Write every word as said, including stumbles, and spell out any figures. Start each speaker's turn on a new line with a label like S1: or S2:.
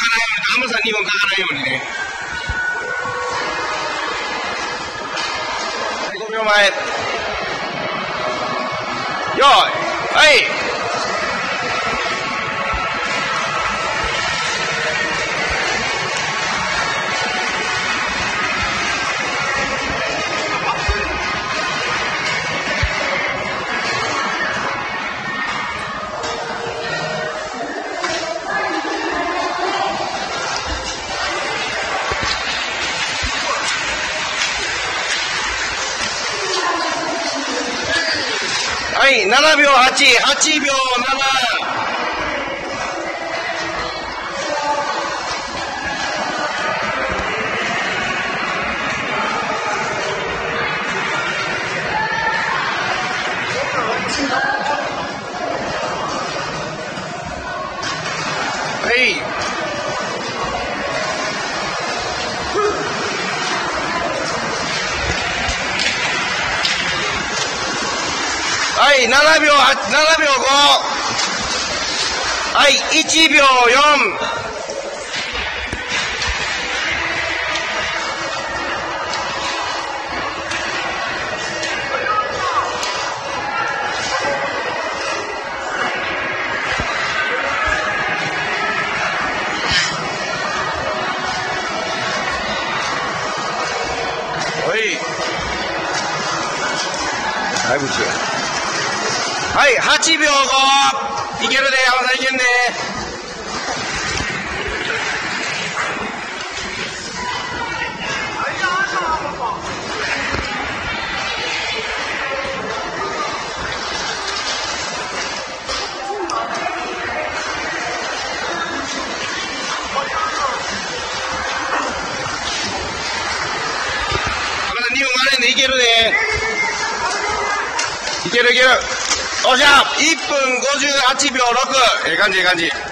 S1: ナムさんにほんかからんようにね。はい、ごびょうまえ。よーい、はい。はい、ななびょうはち、はちびょうなな。はい。はい、ななびょうはち、ななびょうご。はい、いちびょうよん。はい。だいぶ違う。はい、はちびょうご。いけるで、山田いけんで。山田にほん回れんでいけるで。いけるいける。おっしゃ、いっぷんごじゅうはちびょうろく。ええ感じええ感じ。